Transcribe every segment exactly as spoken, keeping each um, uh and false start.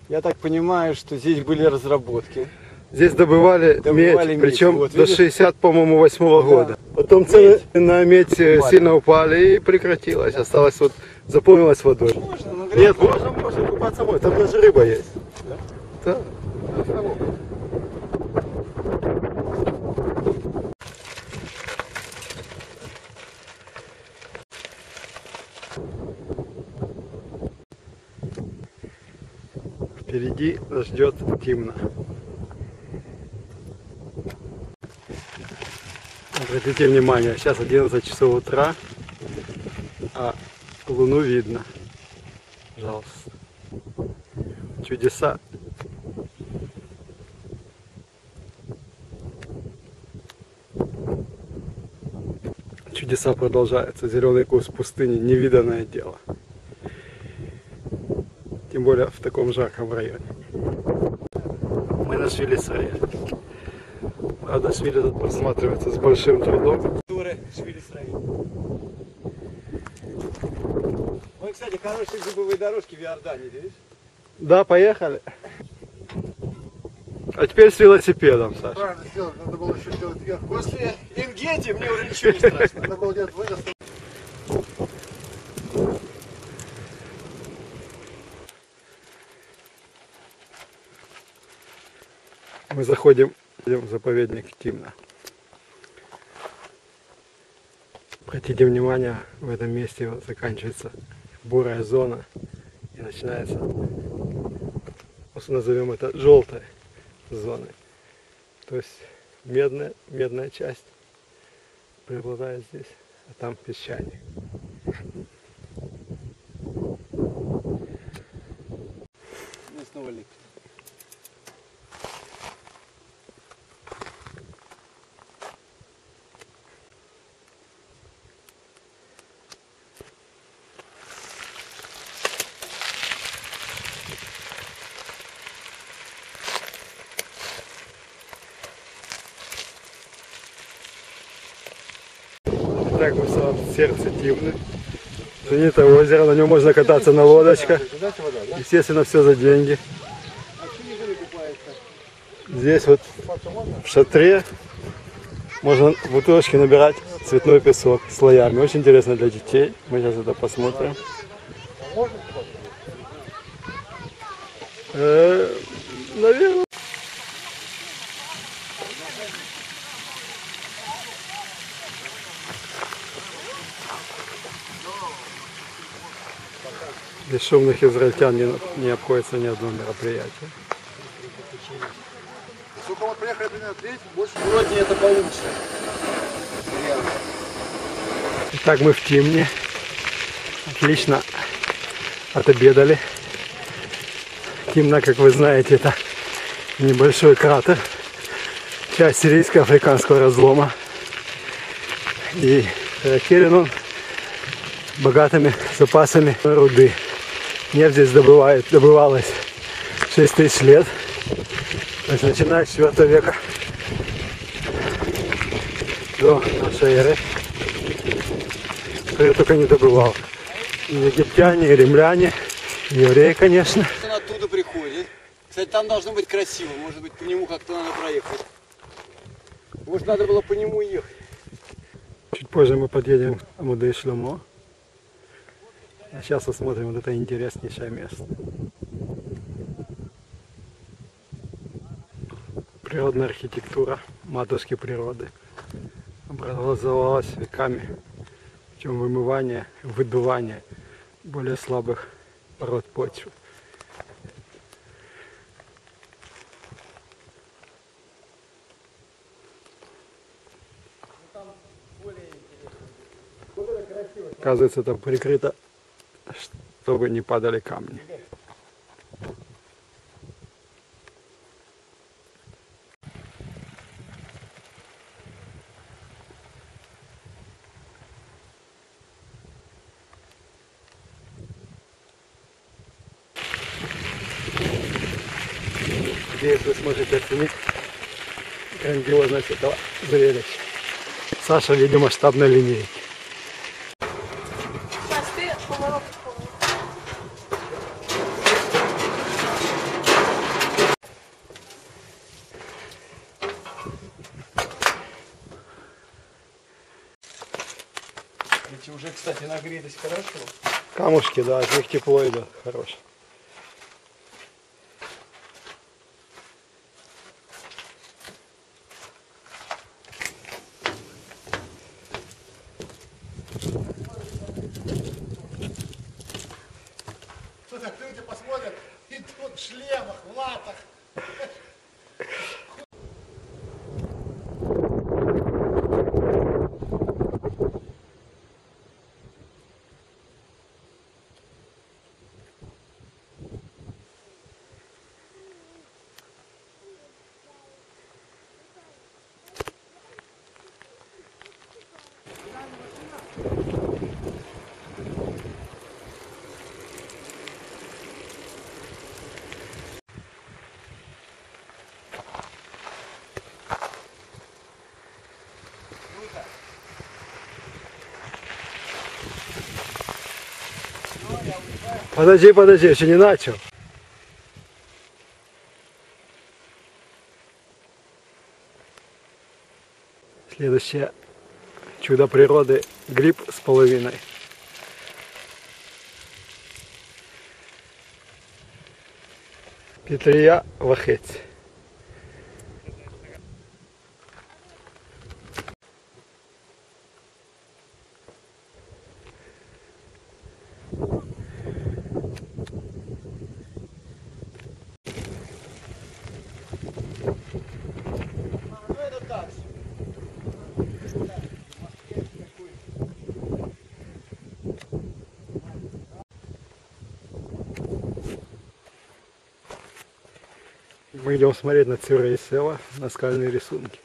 Я так понимаю, что здесь были разработки. Здесь добывали, добывали медь, медь. причем Вот, до шестьдесят, по-моему, восьмого да. года. Потом цены на медь упали. сильно упали и прекратилось. Осталось вот, заполнилось водой. Можно, но Нет, можно, можно купаться можно. Там даже рыба есть. Да? Да. Впереди нас ждет Тимна. Обратите внимание, сейчас одиннадцать часов утра, а луну видно. Пожалуйста. Чудеса. Чудеса продолжаются. Зеленый курс пустыни, невиданное дело. Тем более в таком жарком районе. Мы на Швили-Срае. Правда, Швили тут просматривается с большим трудом. Швили-Срае. Ой, кстати, хорошие зубовые дорожки в Иордании, видишь? Да, поехали. А теперь с велосипедом, Саша. Правильно сделать, надо было еще сделать вверх. После Ингети мне уже ничего не страшно. Надо было делать вынос. Мы заходим в заповедник Тимна. Обратите внимание, в этом месте вот заканчивается бурая зона и начинается, просто назовем это желтой зоной. То есть медная, медная часть преобладает здесь, а там песчаник. Ну, снова лик. Так, мы в самом сердце Тимны. Знаменитое озеро, на нем можно кататься на лодочках. Естественно, все за деньги. Здесь вот в шатре можно в бутылочке набирать цветной песок слоями. Очень интересно для детей. Мы сейчас это посмотрим. Э, наверное. Без шумных израильтян не, не обходится ни одно мероприятие. Сколько мы приехали, примерно треть, больше. Вроде это получше. Итак, мы в Тимне. Отлично отобедали. Тимна, как вы знаете, это небольшой кратер. Часть сирийско-африканского разлома. И характерен он богатыми запасами руды. Нефть здесь добывает, добывалась шесть тысяч лет, то есть начиная с четвёртого века до нашей эры. Кто ее только не добывал. И египтяне, и римляне, и евреи, конечно. Он оттуда приходит. Кстати, там должно быть красиво. Может быть, по нему как-то надо проехать. Может, надо было по нему ехать. Чуть позже мы подъедем к Амуде Шломо. А сейчас посмотрим вот это интереснейшее место. Природная архитектура матушки природы образовалась веками, причем вымывание, выдувание более слабых пород почвы. Оказывается, там прикрыто, чтобы не падали камни. Надеюсь, вы сможете оценить грандиозность этого зрелища. Саша, видимо, масштабной линейки. камушки уже, кстати, нагретость хорошо. Камушки, да, от них тепло идет, хорош. Слушай, люди посмотрят, идут в шлемах, в латах. Подожди, подожди, еще не начал. Следующее чудо природы — гриб с половиной. Петрия вахець. Ну это так. Мы идем смотреть на Цюрей села, на скальные рисунки.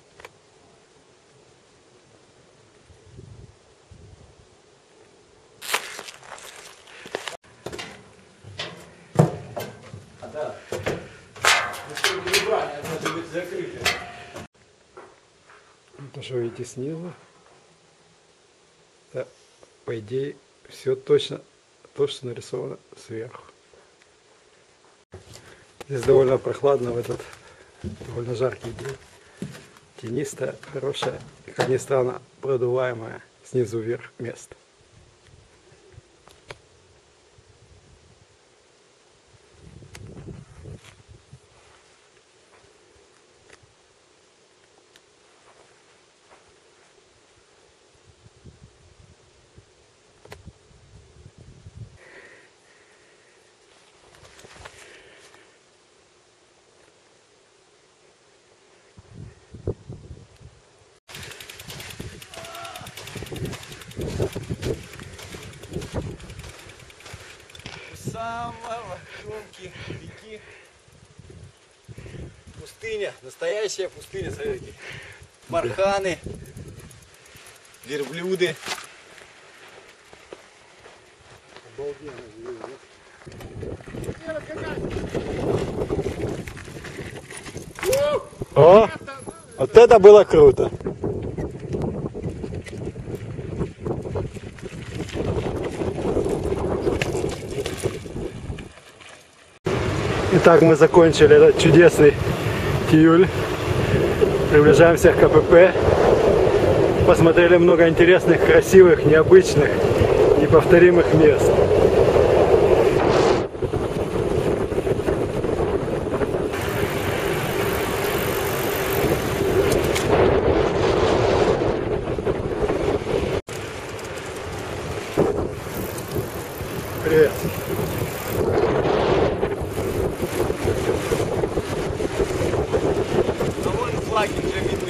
Да. Ну что, грибами, должны быть закрыты. То, что видите снизу, это, по идее, все точно то, что нарисовано сверху. Здесь довольно прохладно в этот довольно жаркий день. Тенистое, хорошее и, как ни странно, продуваемое снизу вверх место. У самого кромки реки пустыня, настоящая пустыня, смотрите. Барханы, верблюды. О, вот это было круто! Итак, мы закончили этот чудесный тиюль. Приближаемся к КПП. Посмотрели много интересных, красивых, необычных, неповторимых мест. Привет. А вон флаги уже видны.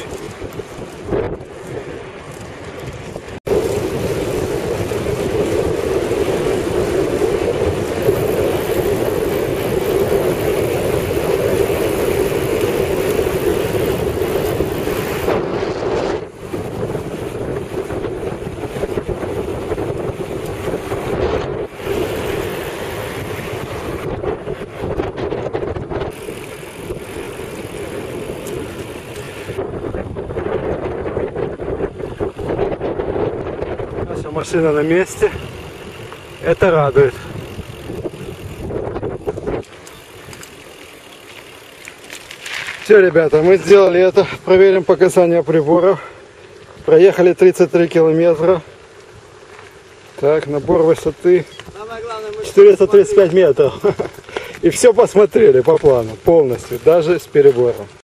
Наша машина на месте. Это радует. Все, ребята, мы сделали это. Проверим показания приборов. Проехали тридцать три километра. Так, набор высоты Самое главное, мы четыреста тридцать пять метров. И все посмотрели по плану полностью, даже с перебором.